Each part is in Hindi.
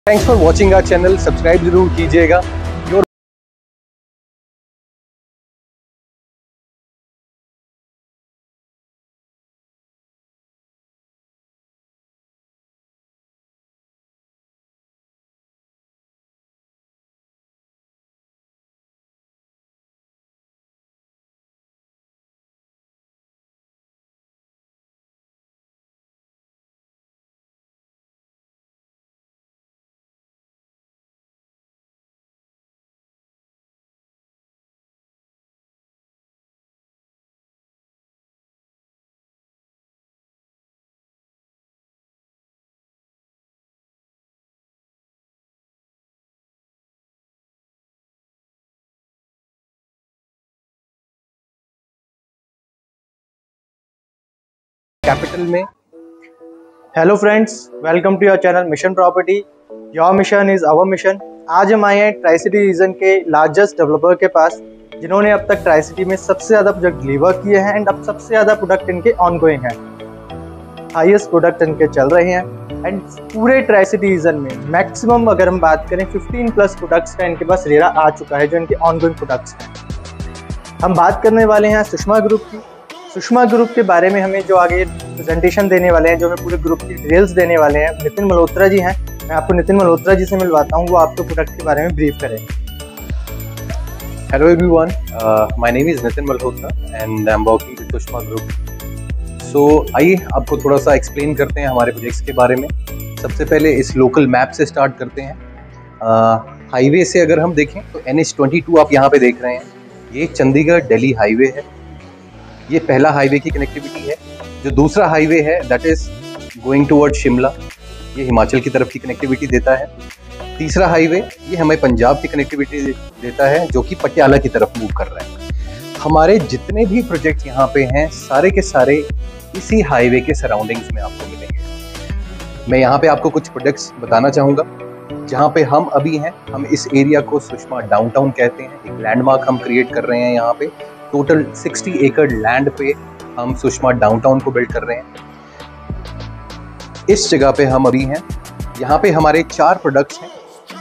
Thanks for watching our channel. Subscribe जरूर कीजिएगा। कैपिटल में hello friends, welcome to your channel mission property. Your mission is our mission. आज हम आए हैं ट्राई सिटी रीजन के लार्जेस्ट डेवलपर के पास, जिन्होंने अब तक ट्राई सिटी में सबसे ज़्यादा प्रोजेक्ट डिलीवर किए हैं एंड अब सबसे ज़्यादा प्रोडक्ट इनके ऑनगोइंग हैं। हाईएस्ट प्रोडक्ट इनके चल रहे हैं एंड पूरे ट्राई सिटी रीजन में मैक्सिमम अगर हम बात करें 15+ प्रोडक्ट्स का इनके पास रेरा आ चुका है, जो इनके ऑनगोइंग प्रोडक्ट्स हैं। हम बात करने वाले हैं सुषमा ग्रुप की। सुषमा ग्रुप के बारे में हमें जो आगे प्रेजेंटेशन देने वाले हैं, जो हमें पूरे ग्रुप की डिटेल्स देने वाले हैं, नितिन मल्होत्रा जी हैं। मैं आपको नितिन मल्होत्रा जी से मिलवाता हूँ, वो आपको प्रोडक्ट के बारे में ब्रीफ करें। Hello everyone, my name is Nitin Malhotra and I am working with Sushma group. So आइए आपको थोड़ा सा एक्सप्लेन करते हैं हमारे प्रोजेक्ट्स के बारे में। सबसे पहले इस लोकल मैप से स्टार्ट करते हैं। हाईवे से अगर हम देखें तो NH22 आप यहाँ पे देख रहे हैं, ये चंडीगढ़ दिल्ली हाईवे है। ये पहला हाईवे की कनेक्टिविटी है। जो दूसरा हाईवे है that is going toward Shimla, ये हिमाचल की तरफ की कनेक्टिविटी देता है। तीसरा हाईवे ये हमें पंजाब की कनेक्टिविटी देता है, जो कि पटियाला की तरफ मूव कर रहा है। हमारे जितने भी प्रोजेक्ट यहाँ पे हैं सारे के सारे इसी हाईवे के सराउंडिंग्स में आपको मिलेंगे। मैं यहाँ पे आपको कुछ प्रोजेक्ट्स बताना चाहूँगा जहाँ पे हम अभी हैं। हम इस एरिया को सुषमा डाउनटाउन कहते हैं। एक लैंडमार्क हम क्रिएट कर रहे हैं यहाँ पे। टोटल 60 एकड़ लैंड पे हम सुषमा डाउनटाउन को बिल्ड कर रहे हैं। इस जगह पे हम अभी हैं। यहाँ पे हमारे 4 प्रोडक्ट्स हैं।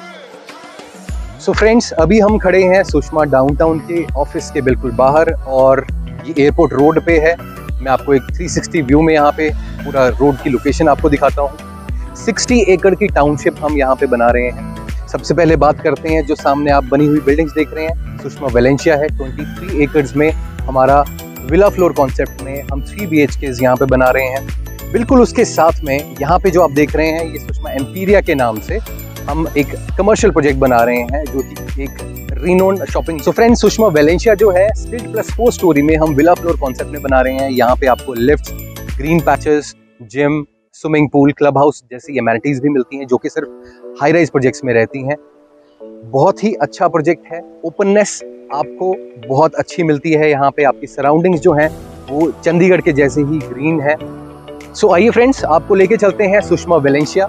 सो फ्रेंड्स, अभी हम खड़े हैं सुषमा डाउनटाउन के ऑफिस के बिल्कुल बाहर और ये एयरपोर्ट रोड पे है। मैं आपको एक 360 व्यू में यहाँ पे पूरा रोड की लोकेशन आपको दिखाता हूँ। 60 एकड़ की टाउनशिप हम यहाँ पे बना रहे हैं। सबसे पहले बात करते हैं, जो सामने आप बनी हुई बिल्डिंग्स देख रहे हैं, सुषमा वेलेंशिया है। 23 एकर्स में हमारा विला फ्लोर कॉन्सेप्ट में हम 3 BHKs यहाँ पे बना रहे हैं। बिल्कुल उसके साथ में यहाँ पे जो आप देख रहे हैं, ये सुषमा एम्पीरिया के नाम से हम एक कमर्शियल प्रोजेक्ट बना रहे हैं, जो कि एक renowned shopping. So friends, Sushma Valencia जो है स्प्लिट प्लस 4 स्टोरी में हम विला फ्लोर कॉन्सेप्ट में बना रहे हैं। यहाँ पे आपको lift, green patches, gym, swimming pool, club house जैसी एमेनिटीज भी मिलती हैं, जो कि सिर्फ हाई राइज प्रोजेक्ट्स में रहती हैं। बहुत ही अच्छा प्रोजेक्ट है। ओपननेस आपको बहुत अच्छी मिलती है। यहाँ पे आपकी सराउंडिंग्स जो हैं वो चंडीगढ़ के जैसे ही ग्रीन है। सो आइए फ्रेंड्स, आपको लेके चलते हैं सुषमा वेलेंशिया।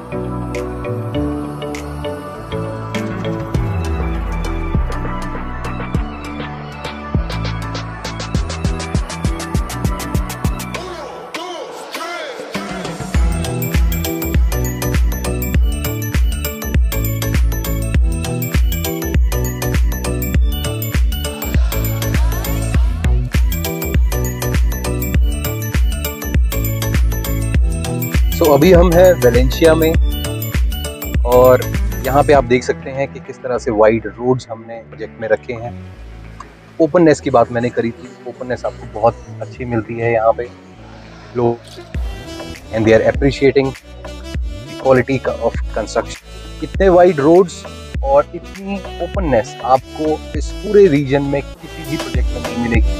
तो अभी हम हैं वेलेंशिया में और यहाँ पे आप देख सकते हैं कि किस तरह से वाइड रोड्स हमने प्रोजेक्ट में रखे हैं। ओपननेस की बात मैंने करी थी, ओपननेस आपको बहुत अच्छी मिलती है यहाँ पे। लोग and they are appreciating the quality of construction. इतने वाइड रोड्स और इतनी ओपननेस आपको इस पूरे रीजन में किसी भी प्रोजेक्ट में नहीं मिलेगी।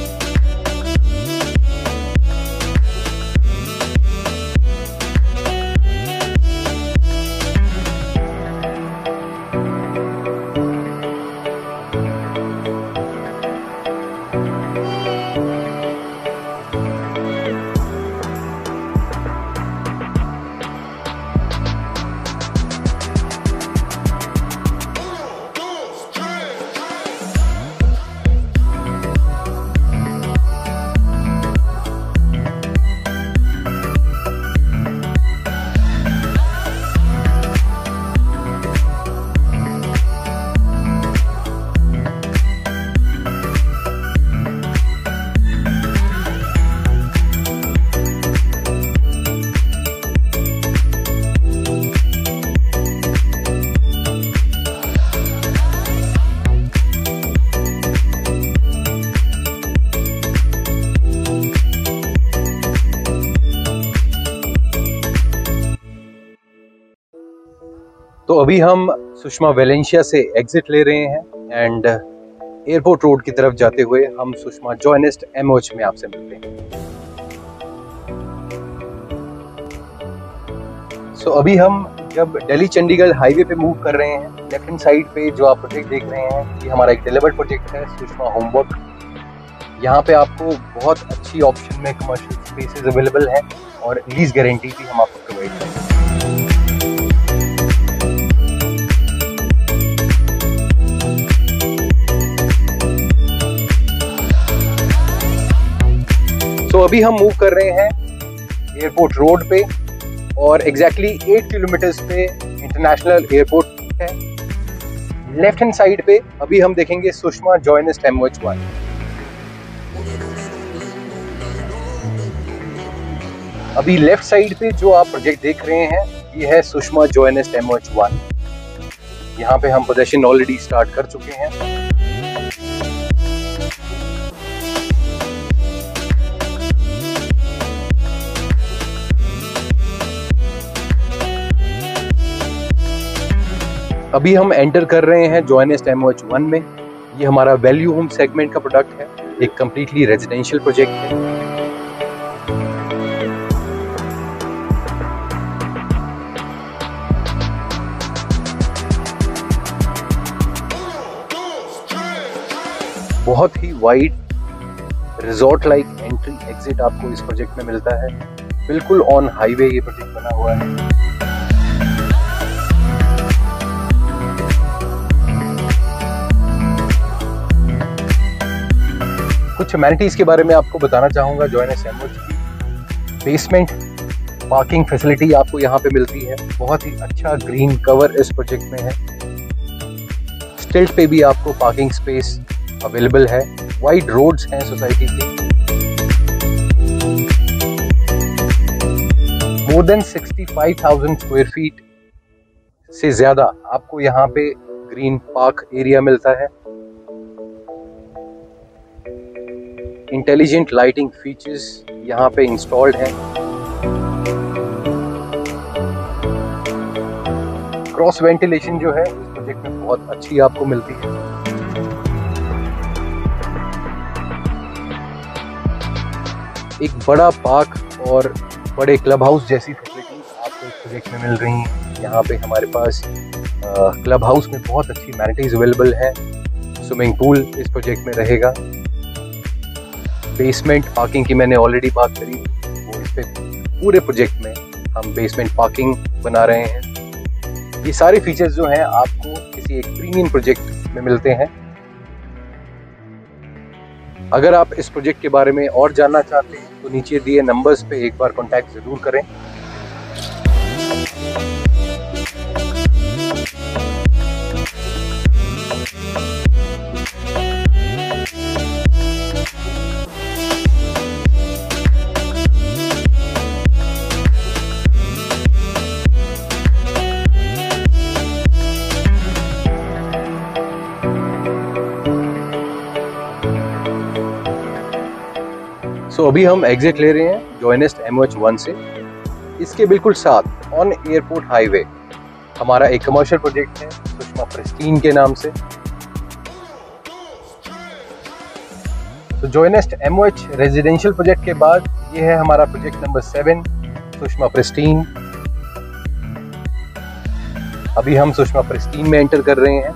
तो अभी हम सुषमा वेलेंशिया से एग्जिट ले रहे हैं एंड एयरपोर्ट रोड की तरफ जाते हुए हम सुषमा जॉयनेस्ट एमओएच में आपसे मिलते हैं। सो अभी हम जब दिल्ली चंडीगढ़ हाईवे पे मूव कर रहे हैं, लेफ्ट हैंड साइड पे जो आप प्रोजेक्ट देख रहे हैं ये हमारा एक डिलीवर्ड प्रोजेक्ट है, सुषमा होमवर्क। यहाँ पे आपको बहुत अच्छी ऑप्शन में कमर्शियल स्पेसेस अवेलेबल हैं और लीज गारंटी भी हम आपको प्रोवाइड करेंगे। तो अभी हम मूव कर रहे हैं एयरपोर्ट रोड पे और एग्जैक्टली 8 किलोमीटर्स पे इंटरनेशनल एयरपोर्ट है। लेफ्ट हैंड साइड पे अभी हम देखेंगे सुषमा जॉयनेस्ट एमओएच 1। अभी लेफ्ट साइड पे जो आप प्रोजेक्ट देख रहे हैं ये है सुषमा जॉयनेस्ट एमओएच 1। यहाँ पे हम पोजेशन ऑलरेडी स्टार्ट कर चुके हैं। अभी हम एंटर कर रहे हैं जॉयनेस्ट एमओएच 1 में। ये हमारा वैल्यू होम सेगमेंट का प्रोडक्ट है, एक कंप्लीटली रेजिडेंशियल प्रोजेक्ट है। बहुत ही wide resort like entry exit आपको इस प्रोजेक्ट में मिलता है। बिल्कुल ऑन हाईवे ये प्रोजेक्ट बना हुआ है। कुछ अमेनिटीज के बारे में आपको बताना चाहूँगा जॉयनेस्ट एमओएच की। बेसमेंट पार्किंग फैसिलिटी आपको यहाँ पे मिलती है। बहुत ही अच्छा ग्रीन कवर इस प्रोजेक्ट में है। स्टिल्ट पे भी आपको पार्किंग स्पेस अवेलेबल है। वाइड रोड्स हैं सोसाइटी के। मोर देन 65,000 स्क्वायर फीट से ज्यादा आपको यहाँ पे ग्रीन पार्क एरिया मिलता है। इंटेलिजेंट लाइटिंग फीचर्स यहाँ पे इंस्टॉल्ड हैं। क्रॉस वेंटिलेशन जो है इस प्रोजेक्ट में बहुत अच्छी आपको मिलती है। एक बड़ा पार्क और बड़े क्लब हाउस जैसी फैसिलिटीज आपको इस प्रोजेक्ट में मिल रही हैं। यहाँ पे हमारे पास क्लब हाउस में बहुत अच्छी एमेनिटीज अवेलेबल है। स्विमिंग पूल इस प्रोजेक्ट में रहेगा। बेसमेंट पार्किंग की मैंने ऑलरेडी बात करी, वो इस पे पूरे प्रोजेक्ट में हम बेसमेंट पार्किंग बना रहे हैं। ये सारे फीचर्स जो हैं आपको किसी एक प्रीमियम प्रोजेक्ट में मिलते हैं। अगर आप इस प्रोजेक्ट के बारे में और जानना चाहते हैं तो नीचे दिए नंबर्स पे एक बार कांटेक्ट जरूर करें। सो अभी हम एग्जिट ले रहे हैं जॉयनेस्ट एमओएच 1 से। इसके बिल्कुल साथ ऑन एयरपोर्ट हाईवे हमारा एक कमर्शियल प्रोजेक्ट है सुषमा प्रिस्टीन के नाम से। तो जॉयनेस्ट एमओएच रेजिडेंशियल प्रोजेक्ट के बाद ये है हमारा प्रोजेक्ट नंबर 7 सुषमा प्रिस्टीन। अभी हम सुषमा प्रिस्टीन में एंटर कर रहे हैं।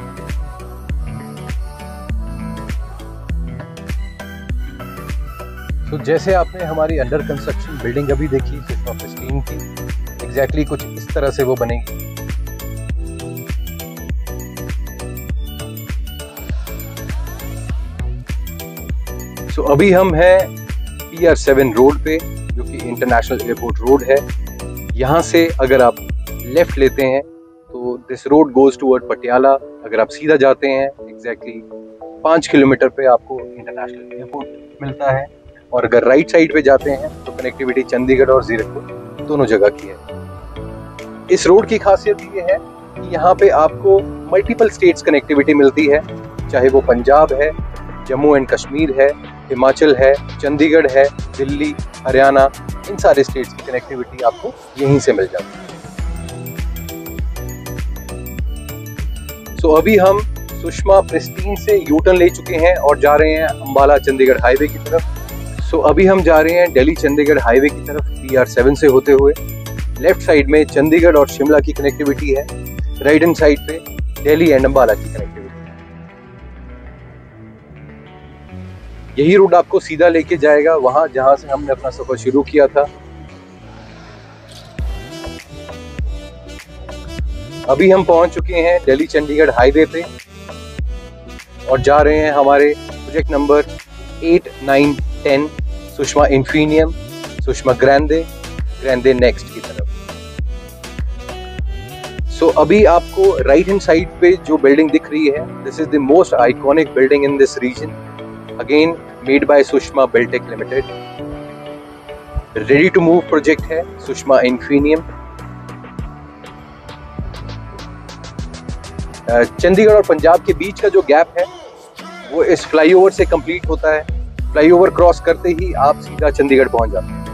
तो जैसे आपने हमारी अंडर कंस्ट्रक्शन बिल्डिंग अभी देखी सुषमा प्रिस्टीन की, एग्जैक्टली कुछ इस तरह से वो बनेगी। तो अभी हम हैं PR7 रोड पे, जो कि इंटरनेशनल एयरपोर्ट रोड है। यहाँ से अगर आप लेफ्ट लेते हैं तो this road goes toward Patiala. अगर आप सीधा जाते हैं एग्जैक्टली 5 किलोमीटर पे आपको इंटरनेशनल एयरपोर्ट मिलता है। और अगर राइट साइड पे जाते हैं तो कनेक्टिविटी चंडीगढ़ और जीरकपुर दोनों जगह की है। इस रोड की खासियत ये है कि यहाँ पे आपको मल्टीपल स्टेट्स कनेक्टिविटी मिलती है, चाहे वो पंजाब है, जम्मू एंड कश्मीर है, हिमाचल है, चंडीगढ़ है, दिल्ली, हरियाणा, इन सारे स्टेट्स की कनेक्टिविटी आपको यहीं से मिल जाती है। सो अभी हम सुषमा प्रेस्टीन से यूटर्न ले चुके हैं और जा रहे हैं अंबाला चंडीगढ़ हाईवे की तरफ। सो अभी हम जा रहे हैं दिल्ली चंडीगढ़ हाईवे की तरफ PR7 से होते हुए। लेफ्ट साइड में चंडीगढ़ और शिमला की कनेक्टिविटी है, राइट हैंड साइड पे दिल्ली एंड अंबाला की कनेक्टिविटी। यही रोड आपको सीधा लेके जाएगा वहां जहां से हमने अपना सफर शुरू किया था। अभी हम पहुंच चुके हैं दिल्ली चंडीगढ़ हाईवे पे और जा रहे हैं हमारे project number 8, 9, 10 Sushma Infinium, Sushma Grande, Grande next की तरफ। सो अभी आपको राइट हैंड साइड पे जो बिल्डिंग दिख रही है, this is the most iconic building in this region, again made by Sushma Biltech limited. Ready to move project है सुषमा इन्फिनियम। चंडीगढ़ और पंजाब के बीच का जो गैप है वो इस फ्लाईओवर से कंप्लीट होता है। फ्लाईओवर क्रॉस करते ही आप सीधा चंडीगढ़ पहुंच जाते हैं।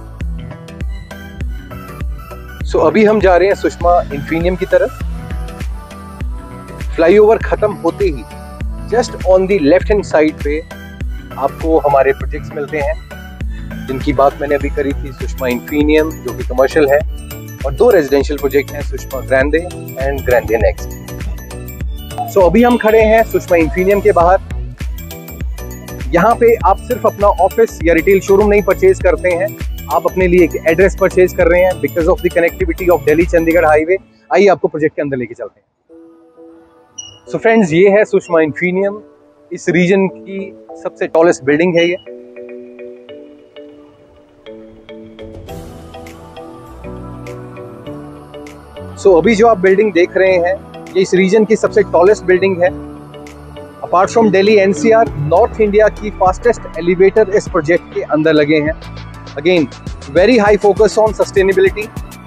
सो अभी हम जा रहे हैं सुषमा इन्फिनियम की तरफ। फ्लाईओवर खत्म होते ही just on the left hand side पे आपको हमारे प्रोजेक्ट्स मिलते हैं, जिनकी बात मैंने अभी करी थी, सुषमा इन्फिनियम जो कि कमर्शियल है, और 2 रेजिडेंशियल प्रोजेक्ट हैं, Sushma Grande and Grande next. So अभी हम खड़े हैं सुषमा इन्फिनियम के बाहर। यहाँ पे आप सिर्फ अपना ऑफिस या रिटेल शोरूम नहीं परचेज करते हैं, आप अपने लिए एक एड्रेस परचेज कर रहे हैं because of the connectivity of Delhi Chandigarh highway. आइए आपको प्रोजेक्ट के अंदर लेके चलते हैं। सो फ्रेंड्स, ये है सुषमा इन्फिनियम। इस रीजन की सबसे टॉलेस्ट बिल्डिंग है ये। सो अभी जो आप बिल्डिंग देख रहे हैं ये इस रीजन की सबसे टॉलेस्ट बिल्डिंग है। Apart from Delhi NCR, north India की फास्टेस्ट एलिवेटर इस प्रोजेक्ट के अंदर लगे हैं। Again very high focus on sustainability.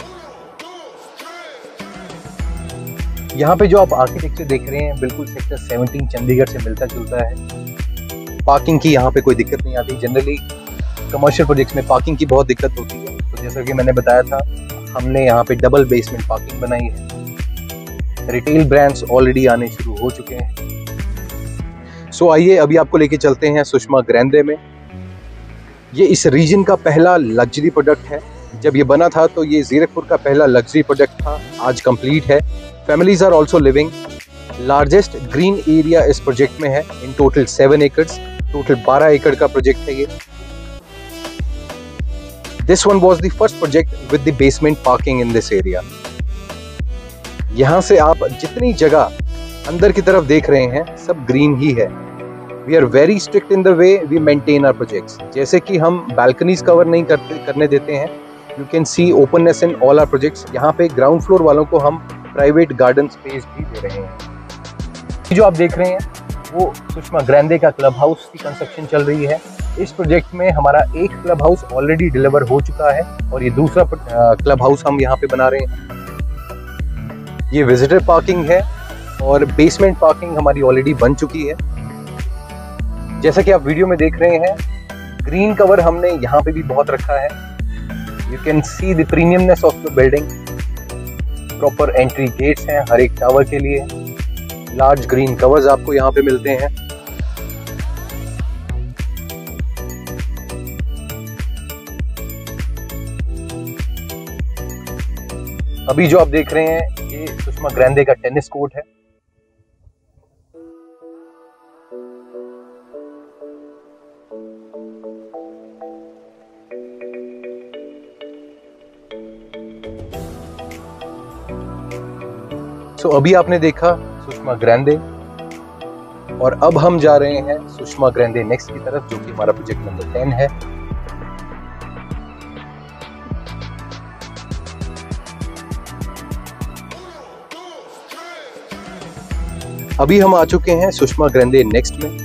यहाँ पे जो आप आर्किटेक्चर देख रहे हैं बिल्कुल सेक्टर 17 चंडीगढ़ से मिलता जुलता है। पार्किंग की यहाँ पे कोई दिक्कत नहीं आती। जनरली कमर्शियल प्रोजेक्ट्स में पार्किंग की बहुत दिक्कत होती है, तो जैसा कि मैंने बताया था, हमने यहाँ पे डबल बेसमेंट पार्किंग बनाई है। रिटेल ब्रांड्स ऑलरेडी आने शुरू हो चुके हैं। सो आइए अभी आपको लेके चलते हैं सुषमा ग्रैंडे में। ये इस रीजन का पहला लग्जरी प्रोडक्ट है। जब ये बना था तो ये जीरकपुर का पहला लग्जरी प्रोडक्ट था, आज कंप्लीट है। Families are also living. Largest green area इस प्रोजेक्ट में है, इन टोटल 7 एकड़, टोटल 12 एकड़ का प्रोजेक्ट है ये। This one was the first project with the basement parking in this area. यहाँ से आप जितनी जगह अंदर की तरफ देख रहे हैं सब ग्रीन ही है। We are very strict in the way we maintain our projects. जैसे कि हम बालकनीज कवर नहीं करने देते हैं, you can see openness in all our projects. यहाँ पे ग्राउंड फ्लोर वालों को हम प्राइवेट गार्डन स्पेस भी दे रहे हैं। जो आप देख रहे हैं वो सुषमा ग्रैंडे का क्लब हाउस की कंस्ट्रक्शन चल रही है। इस प्रोजेक्ट में हमारा एक क्लब हाउस ऑलरेडी डिलीवर हो चुका है और ये दूसरा क्लब हाउस हम यहाँ पे बना रहे हैं। ये विजिटर पार्किंग है और बेसमेंट पार्किंग हमारी ऑलरेडी बन चुकी है। जैसा कि आप वीडियो में देख रहे हैं, ग्रीन कवर हमने यहाँ पे भी बहुत रखा है। You can see the premiumness of the building. Proper entry gates हैं हर एक टावर के लिए। लार्ज ग्रीन कवर्स आपको यहाँ पे मिलते हैं। अभी जो आप देख रहे हैं ये सुषमा ग्रैंडे का टेनिस कोर्ट है। तो अभी आपने देखा सुषमा ग्रैंडे और अब हम जा रहे हैं सुषमा ग्रैंडे नेक्स्ट की तरफ, जो कि हमारा प्रोजेक्ट नंबर 10 है। अभी हम आ चुके हैं सुषमा ग्रैंडे नेक्स्ट में।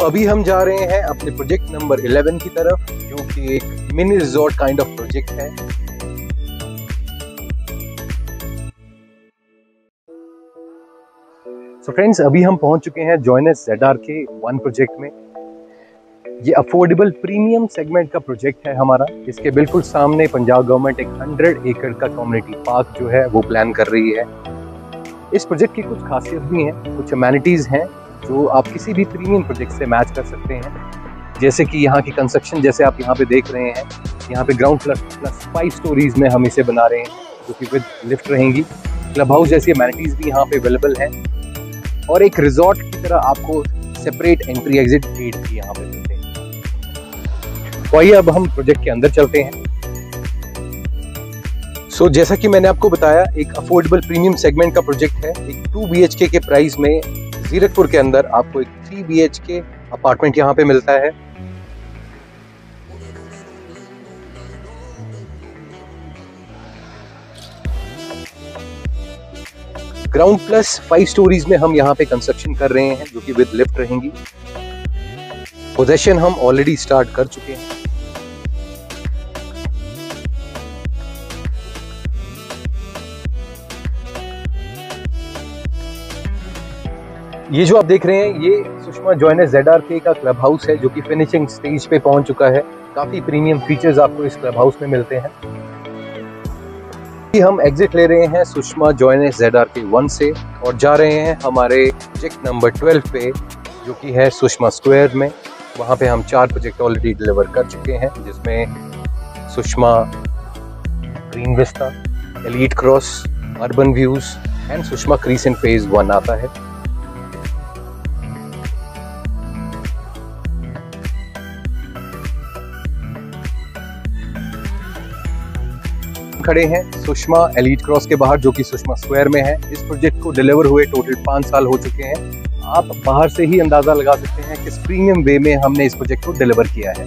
अभी हम जा रहे हैं अपने प्रोजेक्ट नंबर 11 की तरफ, जो कि एक mini resort kind of project है। सो फ्रेंड्स, अभी हम पहुंच चुके हैं जॉइनस ZRK1 प्रोजेक्ट में। ये अफोर्डेबल प्रीमियम सेगमेंट का प्रोजेक्ट है हमारा। इसके बिल्कुल सामने पंजाब गवर्नमेंट एक 100 एकड़ का कम्युनिटी पार्क जो है वो प्लान कर रही है। इस प्रोजेक्ट की कुछ खासियत भी हैं, कुछ अमेनिटीज़ हैं जो आप किसी भी प्रीमियम प्रोजेक्ट से मैच कर सकते हैं। जैसे कि यहाँ की कंस्ट्रक्शन, जैसे आप यहाँ पे देख रहे हैं, यहाँ पे ग्राउंड प्लस 5 स्टोरीज में हम इसे बना रहे हैं, जो कि विद लिफ्ट रहेंगी। क्लब हाउस जैसी अमेनिटीज़ भी यहाँ पे अवेलेबल हैं और एक रिजॉर्ट की तरह आपको सेपरेट एंट्री एग्जिट गेट भी यहाँ पे मिलते हैं। तो आइए अब हम प्रोजेक्ट के अंदर चलते हैं। सो जैसा कि मैंने आपको बताया, एक अफोर्डेबल प्रीमियम सेगमेंट का प्रोजेक्ट है। एक 2 BHK के प्राइस में जीरकपुर के अंदर आपको एक 3 BHK अपार्टमेंट यहाँ पे मिलता है। ग्राउंड प्लस 5 स्टोरीज में हम यहाँ पे कंस्ट्रक्शन कर रहे हैं, जो कि विद लिफ्ट रहेंगी। पोजेशन हम ऑलरेडी स्टार्ट कर चुके हैं। ये जो आप देख रहे हैं, ये सुषमा जॉइनस ZRK का क्लब हाउस है, जो कि फिनिशिंग स्टेज पे पहुंच चुका है। काफी प्रीमियम फीचर्स आपको इस क्लब हाउस में मिलते हैं। हम एग्जिट ले रहे हैं सुषमा जॉइनस ZRK1 से और जा रहे हैं हमारे प्रोजेक्ट नंबर 12 पे, जो कि है सुषमा स्क्वायर में। वहाँ पे हम 4 प्रोजेक्ट ऑलरेडी डिलीवर कर चुके हैं, जिसमें Sushma Green Vista, Elite Cross, Urban Views and Sushma Crescent phase 1 आता है। खड़े हैं सुषमा एलीट क्रॉस के बाहर, जो कि सुषमा स्क्वायर में है। इस प्रोजेक्ट को डिलीवर हुए टोटल 5 साल हो चुके हैं। आप बाहर से ही अंदाजा लगा सकते हैं किस प्रीमियम वे में हमने इस प्रोजेक्ट को डिलीवर किया है।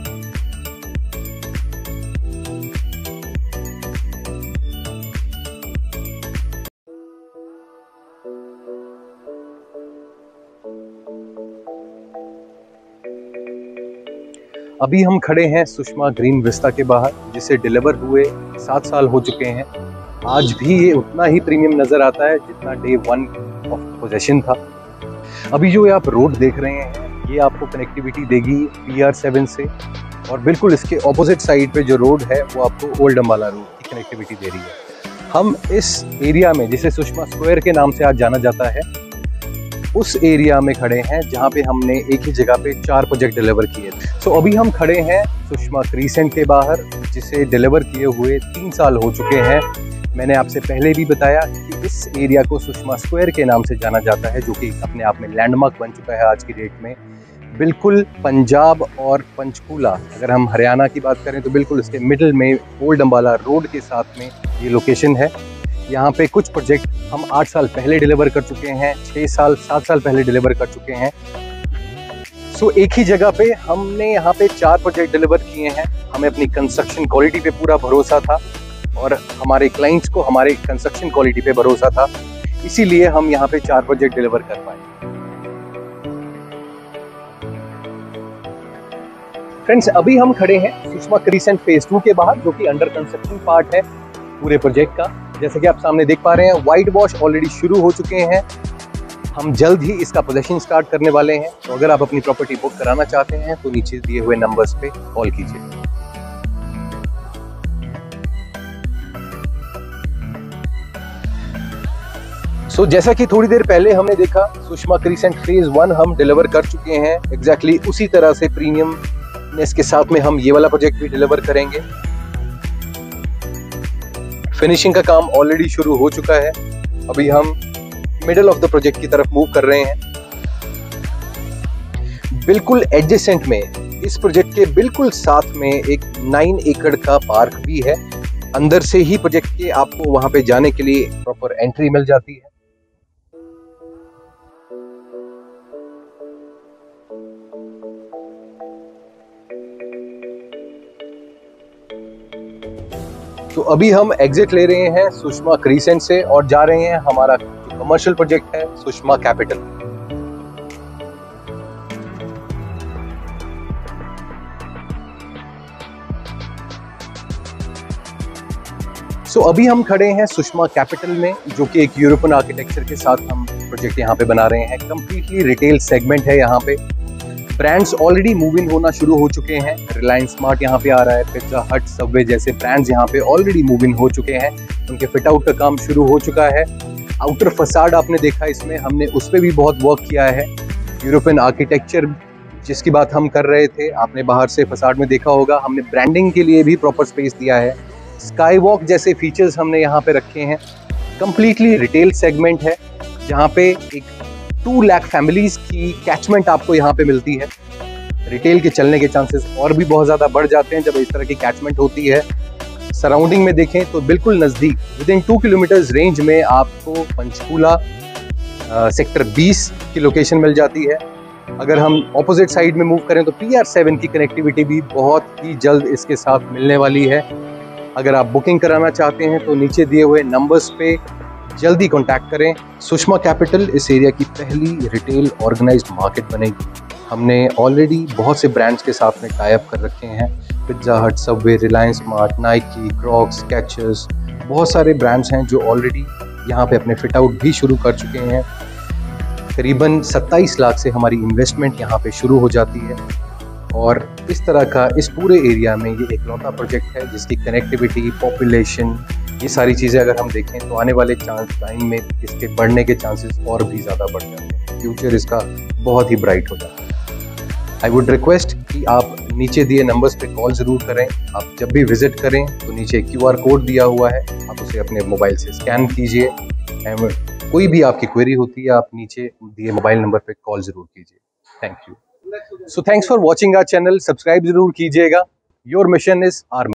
अभी हम खड़े हैं सुषमा ग्रीन विस्ता के बाहर, जिसे डिलीवर हुए 7 साल हो चुके हैं। आज भी ये उतना ही प्रीमियम नजर आता है जितना डे 1 ऑफ पोजेशन था। अभी जो आप रोड देख रहे हैं, ये आपको कनेक्टिविटी देगी PR7 से, और बिल्कुल इसके ऑपोजिट साइड पे जो रोड है वो आपको ओल्ड अंबाला रोड की कनेक्टिविटी दे रही है। हम इस एरिया में, जिसे सुषमा स्क्वायर के नाम से आज जाना जाता है, उस एरिया में खड़े हैं जहां पे हमने एक ही जगह पे 4 प्रोजेक्ट डिलीवर किए थे। सो अभी हम खड़े हैं सुषमा क्रीसेंट के बाहर, जिसे डिलीवर किए हुए 3 साल हो चुके हैं। मैंने आपसे पहले भी बताया कि इस एरिया को सुषमा स्क्वायर के नाम से जाना जाता है, जो कि अपने आप में लैंडमार्क बन चुका है आज की डेट में। बिल्कुल पंजाब और पंचकूला, अगर हम हरियाणा की बात करें तो बिल्कुल इसके मिडिल में ओल्ड अंबाला रोड के साथ में ये लोकेशन है। यहाँ पे कुछ प्रोजेक्ट हम 8 साल पहले डिलीवर कर चुके हैं, 6 साल 7 साल पहले डिलीवर कर चुके हैं। सो एक ही जगह पे हमने यहाँ पे 4 प्रोजेक्ट डिलीवर किए हैं। हमें अपनी कंस्ट्रक्शन क्वालिटी पे पूरा भरोसा था और हमारे क्लाइंट्स को हमारे कंस्ट्रक्शन क्वालिटी पे भरोसा था, इसीलिए हम यहाँ पे 4 प्रोजेक्ट डिलीवर कर पाए। फ्रेंड्स, अभी हम खड़े हैं सुषमा क्रीसेंट फेज 2 के बाहर, जो कि अंडर कंस्ट्रक्शन पार्ट है पूरे प्रोजेक्ट का। जैसे कि आप सामने देख पा रहे हैं, व्हाइट वॉश ऑलरेडी शुरू हो चुके हैं। हम जल्द ही इसका पोजेशन स्टार्ट करने वाले हैं। तो अगर आप अपनी प्रॉपर्टी बुक कराना चाहते हैं तो नीचे दिए हुए नंबर्स पे कॉल कीजिए। सो जैसा कि थोड़ी देर पहले हमने देखा, सुषमा क्रीसेंट फेज 1 हम डिलीवर कर चुके हैं। एग्जैक्टली उसी तरह से प्रीमियमनेस के साथ में हम ये वाला प्रोजेक्ट भी डिलीवर करेंगे। फिनिशिंग का काम ऑलरेडी शुरू हो चुका है। अभी हम मिडिल ऑफ द प्रोजेक्ट की तरफ मूव कर रहे हैं। बिल्कुल एडजेसेंट में, इस प्रोजेक्ट के बिल्कुल साथ में एक 9 एकड़ का पार्क भी है। अंदर से ही प्रोजेक्ट के आपको वहां पे जाने के लिए प्रॉपर एंट्री मिल जाती है। तो अभी हम एग्जिट ले रहे हैं सुषमा क्रीसेंट से और जा रहे हैं हमारा जो कमर्शियल प्रोजेक्ट है सुषमा कैपिटल। सो अभी हम खड़े हैं सुषमा कैपिटल में, जो कि एक यूरोपियन आर्किटेक्चर के साथ हम प्रोजेक्ट यहाँ पे बना रहे हैं। कंप्लीटली रिटेल सेगमेंट है यहाँ पे। ब्रांड्स ऑलरेडी मूव इन होना शुरू हो चुके हैं। रिलायंस स्मार्ट यहाँ पे आ रहा है, पिज्जा हट, सबवे जैसे ब्रांड्स यहाँ पे ऑलरेडी मूव इन हो चुके हैं। उनके फिट आउट का काम शुरू हो चुका है। आउटर फसाड आपने देखा, इसमें हमने उस पर भी बहुत वर्क किया है। यूरोपियन आर्किटेक्चर जिसकी बात हम कर रहे थे, आपने बाहर से फसाड में देखा होगा। हमने ब्रांडिंग के लिए भी प्रॉपर स्पेस दिया है। स्काई वॉक जैसे फीचर्स हमने यहाँ पे रखे हैं। कंप्लीटली रिटेल सेगमेंट है, जहाँ पे एक 2 लाख फैमिलीज की कैचमेंट आपको यहाँ पे मिलती है। रिटेल के चलने के चांसेस और भी बहुत ज़्यादा बढ़ जाते हैं जब इस तरह की कैचमेंट होती है। सराउंडिंग में देखें तो बिल्कुल नज़दीक, विदिन 2 किलोमीटर्स रेंज में आपको पंचकूला सेक्टर 20 की लोकेशन मिल जाती है। अगर हम ऑपोजिट साइड में मूव करें तो PR7 की कनेक्टिविटी भी बहुत ही जल्द इसके साथ मिलने वाली है। अगर आप बुकिंग कराना चाहते हैं तो नीचे दिए हुए नंबर्स पे जल्दी कांटेक्ट करें। सुषमा कैपिटल इस एरिया की पहली रिटेल ऑर्गेनाइज्ड मार्केट बनेगी। हमने ऑलरेडी बहुत से ब्रांड्स के साथ में टाई अप कर रखे हैं। Pizza Hut, Subway, Reliance Smart, Nike, Crocs, Skechers, बहुत सारे ब्रांड्स हैं जो ऑलरेडी यहाँ पे अपने फिट आउट भी शुरू कर चुके हैं। करीबन 27 लाख से हमारी इन्वेस्टमेंट यहाँ पे शुरू हो जाती है। और इस तरह का इस पूरे एरिया में ये इकलौता प्रोजेक्ट है जिसकी कनेक्टिविटी, पॉपुलेशन, ये सारी चीज़ें अगर हम देखें तो आने वाले टाइम में इसके बढ़ने के चांसेस और भी ज़्यादा बढ़ जाते हैं। फ्यूचर इसका बहुत ही ब्राइट हो जाता है। आई वुड रिक्वेस्ट कि आप नीचे दिए नंबर्स पे कॉल ज़रूर करें। आप जब भी विज़िट करें तो नीचे QR कोड दिया हुआ है, आप उसे अपने मोबाइल से स्कैन कीजिए। कोई भी आपकी क्वेरी होती है आप नीचे दिए मोबाइल नंबर पे कॉल ज़रूर कीजिए। Thank you. So thanks for watching our channel. Subscribe ज़रूर कीजिएगा। Your mission is our